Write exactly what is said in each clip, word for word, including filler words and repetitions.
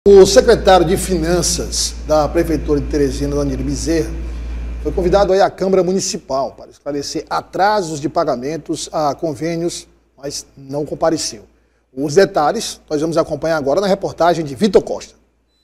O secretário de Finanças da Prefeitura de Teresina, Danilo Bezerra, foi convidado aí à Câmara Municipal para esclarecer atrasos de pagamentos a convênios, mas não compareceu. Os detalhes nós vamos acompanhar agora na reportagem de Vitor Costa.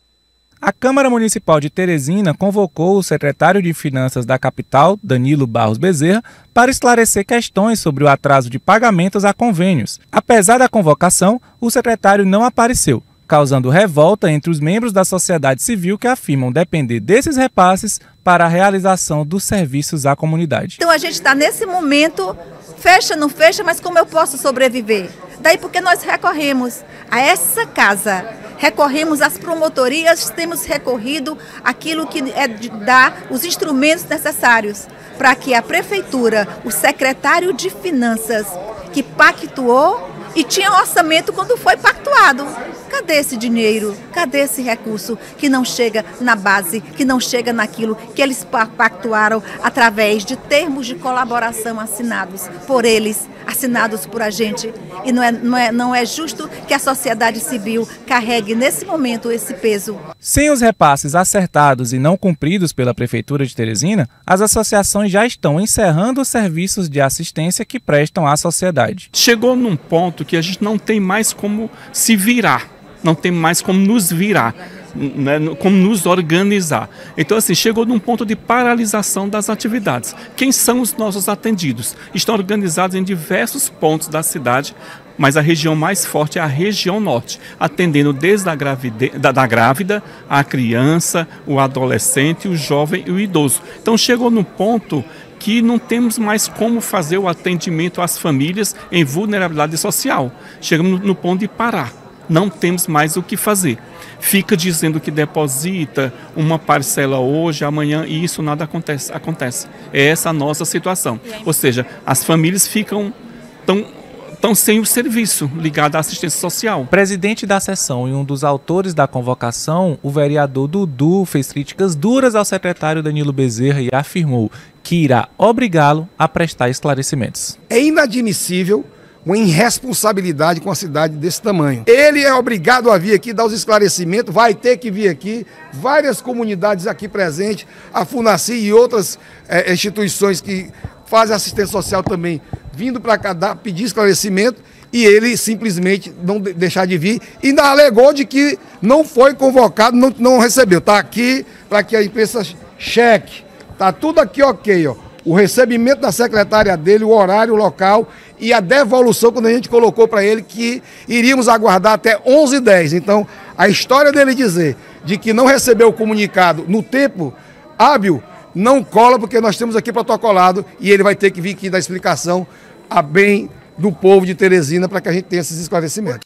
A Câmara Municipal de Teresina convocou o secretário de Finanças da capital, Danilo Barros Bezerra, para esclarecer questões sobre o atraso de pagamentos a convênios. Apesar da convocação, o secretário não apareceu, causando revolta entre os membros da sociedade civil que afirmam depender desses repasses para a realização dos serviços à comunidade. Então a gente está nesse momento, fecha, não fecha, mas como eu posso sobreviver? Daí porque nós recorremos a essa casa, recorremos às promotorias, temos recorrido aquilo que é de dar os instrumentos necessários para que a prefeitura, o secretário de Finanças, que pactuou e tinha orçamento quando foi pactuado. Cadê esse dinheiro? Cadê esse recurso que não chega na base, que não chega naquilo que eles pactuaram através de termos de colaboração assinados por eles, assinados por a gente? E não é, não é, não é justo que a sociedade civil carregue nesse momento esse peso. Sem os repasses acertados e não cumpridos pela Prefeitura de Teresina, as associações já estão encerrando os serviços de assistência que prestam à sociedade. Chegou num ponto que a gente não tem mais como se virar, não tem mais como nos virar, né, como nos organizar. Então, assim, chegou num ponto de paralisação das atividades. Quem são os nossos atendidos? Estão organizados em diversos pontos da cidade, mas a região mais forte é a região norte, atendendo desde a gravide... da, da grávida, a criança, o adolescente, o jovem e o idoso. Então, chegou num ponto que não temos mais como fazer o atendimento às famílias em vulnerabilidade social. Chegamos no ponto de parar. Não temos mais o que fazer. Fica dizendo que deposita uma parcela hoje, amanhã, e isso nada acontece. acontece. É essa a nossa situação. Ou seja, as famílias ficam tão, tão sem o serviço ligado à assistência social. O presidente da sessão e um dos autores da convocação, o vereador Dudu, fez críticas duras ao secretário Danilo Bezerra e afirmou que irá obrigá-lo a prestar esclarecimentos. É inadmissível uma irresponsabilidade com a cidade desse tamanho. Ele é obrigado a vir aqui dar os esclarecimentos, vai ter que vir aqui, várias comunidades aqui presentes, a FUNACI e outras é, instituições que fazem assistência social também, vindo para cá dar, pedir esclarecimento, e ele simplesmente não deixar de vir, e ainda alegou de que não foi convocado, não, não recebeu. Está aqui para que a imprensa cheque, está tudo aqui ok, ó. O recebimento da secretária dele, o horário, o local e a devolução, quando a gente colocou para ele que iríamos aguardar até onze e dez. Então, a história dele dizer de que não recebeu o comunicado no tempo hábil, não cola, porque nós temos aqui protocolado e ele vai ter que vir aqui dar explicação a bem do povo de Teresina para que a gente tenha esses esclarecimentos.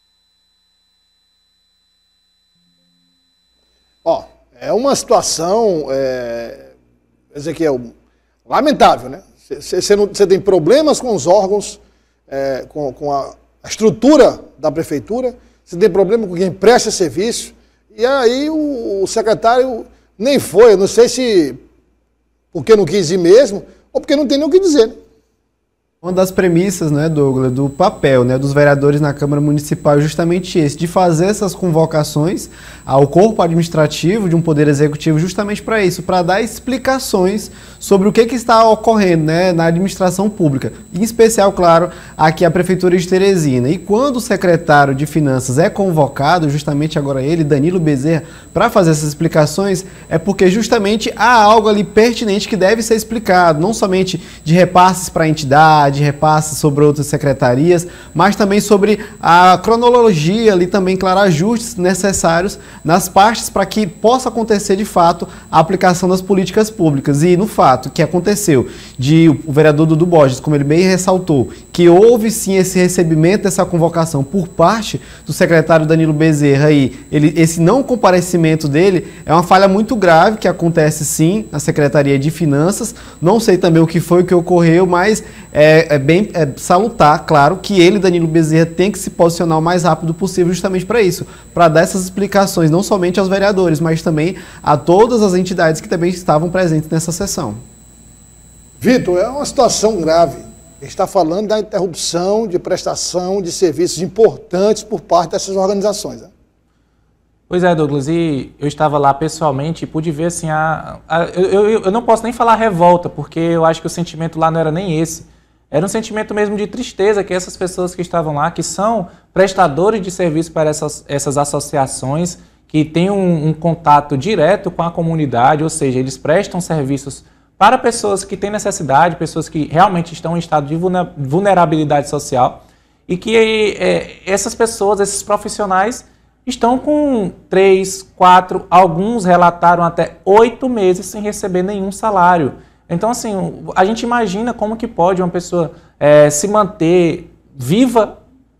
Ó, é uma situação, é, Ezequiel, lamentável, né? Você tem problemas com os órgãos, é, com, com a, a estrutura da prefeitura, você tem problema com quem presta serviço, e aí o, o secretário nem foi, eu não sei se porque não quis ir mesmo, ou porque não tem nem o que dizer, né? Uma das premissas, né, Douglas, do papel, né, dos vereadores na Câmara Municipal é justamente esse, de fazer essas convocações ao corpo administrativo de um poder executivo justamente para isso, para dar explicações sobre o que, que está ocorrendo, né, na administração pública, em especial, claro, aqui a Prefeitura de Teresina. E quando o secretário de Finanças é convocado, justamente agora ele, Danilo Bezerra, para fazer essas explicações, é porque justamente há algo ali pertinente que deve ser explicado, não somente de repasses para a entidade, de repasses sobre outras secretarias, mas também sobre a cronologia ali também, claro, ajustes necessários nas partes para que possa acontecer de fato a aplicação das políticas públicas. E no fato que aconteceu de o vereador Dudu Borges, como ele bem ressaltou, que houve sim esse recebimento dessa convocação por parte do secretário Danilo Bezerra e ele, esse não comparecimento dele é uma falha muito grave que acontece sim na Secretaria de Finanças. Não sei também o que foi o que ocorreu, mas é, é bem é, salutar, claro, que ele, Danilo Bezerra, tem que se posicionar o mais rápido possível justamente para isso, para dar essas explicações não somente aos vereadores, mas também a todas as entidades que também estavam presentes nessa sessão. Vitor, é uma situação grave. A gente está falando da interrupção de prestação de serviços importantes por parte dessas organizações, né? Pois é, Douglas, e eu estava lá pessoalmente e pude ver assim, a, a, eu, eu, eu não posso nem falar revolta, porque eu acho que o sentimento lá não era nem esse. Era um sentimento mesmo de tristeza que essas pessoas que estavam lá, que são prestadores de serviço para essas, essas associações, que têm um, um contato direto com a comunidade, ou seja, eles prestam serviços para pessoas que têm necessidade, pessoas que realmente estão em estado de vulnerabilidade social, e que é, essas pessoas, esses profissionais, estão com três, quatro, alguns relataram até oito meses sem receber nenhum salário. Então, assim, a gente imagina como que pode uma pessoa é, se manter viva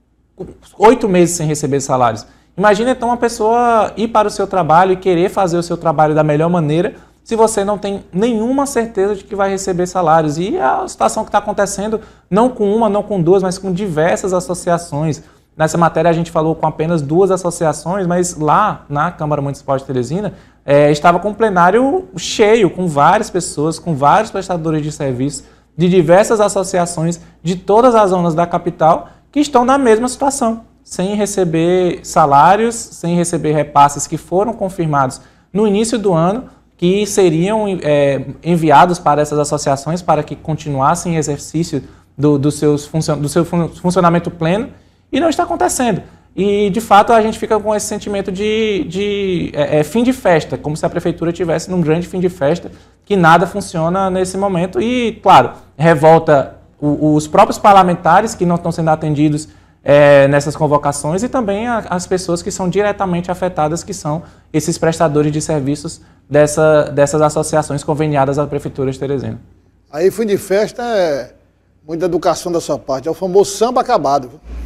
oito meses sem receber salários. Imagina, então, uma pessoa ir para o seu trabalho e querer fazer o seu trabalho da melhor maneira se você não tem nenhuma certeza de que vai receber salários. E a situação que está acontecendo, não com uma, não com duas, mas com diversas associações. Nessa matéria a gente falou com apenas duas associações, mas lá na Câmara Municipal de Teresina é, estava com um plenário cheio, com várias pessoas, com vários prestadores de serviços, de diversas associações de todas as zonas da capital que estão na mesma situação, sem receber salários, sem receber repasses que foram confirmados no início do ano, que seriam é, enviados para essas associações para que continuassem em exercício do, do, seus funcion, do seu funcionamento pleno. E não está acontecendo. E, de fato, a gente fica com esse sentimento de, de é, é, fim de festa, como se a prefeitura tivesse num grande fim de festa, que nada funciona nesse momento. E, claro, revolta o, os próprios parlamentares que não estão sendo atendidos é, nessas convocações e também a, as pessoas que são diretamente afetadas, que são esses prestadores de serviços dessa, dessas associações conveniadas à Prefeitura de Teresina. Aí, fim de festa é muita educação da sua parte, é o famoso samba acabado.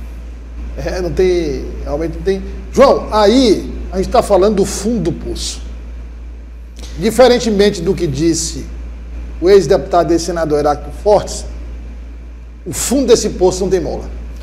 É, não tem, realmente não tem. João, aí a gente está falando do fundo do poço. Diferentemente do que disse o ex-deputado e senador Heráclito Fortes, o fundo desse poço não tem mola.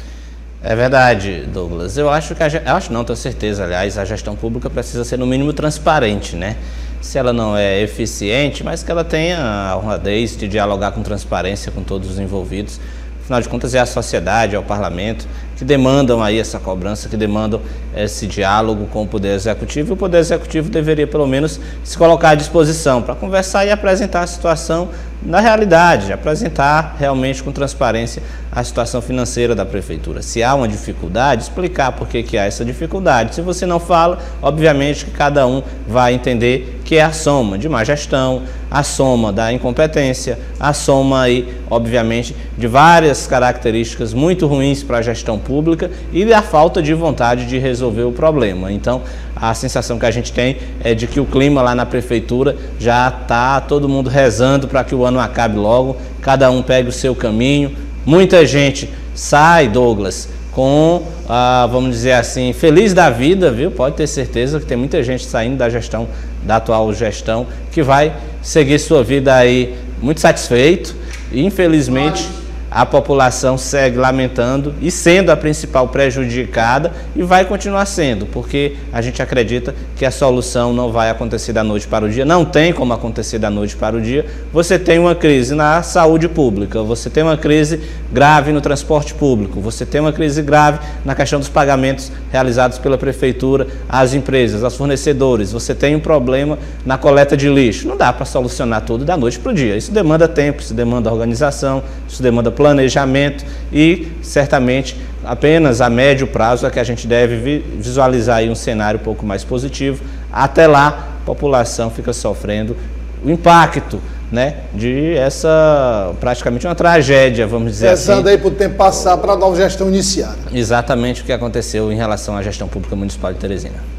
É verdade, Douglas. Eu acho que, a, eu acho não, tenho certeza, aliás, a gestão pública precisa ser no mínimo transparente, né? Se ela não é eficiente, mas que ela tenha a honradez de dialogar com transparência com todos os envolvidos. Afinal de contas, é a sociedade, é o parlamento que demandam aí essa cobrança, que demandam esse diálogo com o Poder Executivo. E o Poder Executivo deveria, pelo menos, se colocar à disposição para conversar e apresentar a situação na realidade, apresentar realmente com transparência a situação financeira da Prefeitura. Se há uma dificuldade, explicar por que que há essa dificuldade. Se você não fala, obviamente que cada um vai entender que é a soma de má gestão, a soma da incompetência, a soma aí, obviamente, de várias características muito ruins para a gestão pública e da falta de vontade de resolver o problema. Então, a sensação que a gente tem é de que o clima lá na Prefeitura já está todo mundo rezando para que o ano acabe logo, cada um pegue o seu caminho. Muita gente sai, Douglas, com, ah, vamos dizer assim, feliz da vida, viu? Pode ter certeza que tem muita gente saindo da gestão, da atual gestão, que vai seguir sua vida aí muito satisfeito e, infelizmente, a população segue lamentando e sendo a principal prejudicada e vai continuar sendo, porque a gente acredita que a solução não vai acontecer da noite para o dia, não tem como acontecer da noite para o dia. Você tem uma crise na saúde pública, você tem uma crise grave no transporte público, você tem uma crise grave na questão dos pagamentos realizados pela Prefeitura às empresas, aos fornecedores, você tem um problema na coleta de lixo. Não dá para solucionar tudo da noite para o dia, isso demanda tempo, isso demanda organização, isso demanda planejamento e, certamente, apenas a médio prazo é que a gente deve visualizar aí um cenário um pouco mais positivo. Até lá, a população fica sofrendo o impacto, né, de essa, praticamente uma tragédia, vamos dizer assim. Pensando aí para o tempo passar para a nova gestão iniciar. Exatamente o que aconteceu em relação à gestão pública municipal de Teresina.